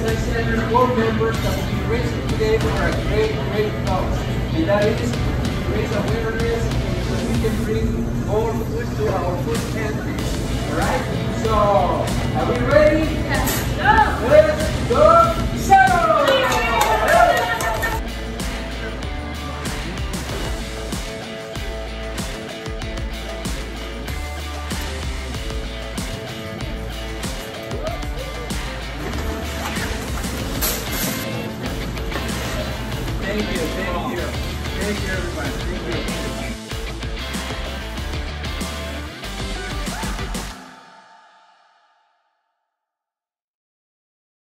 I said, there's 4 members that will be raising today for a great cause. And that is to raise awareness so we can bring more food to our food pantries. Alright? So, are we ready? Yes. Go! Let's go! So! Thank you, everybody. Thank you.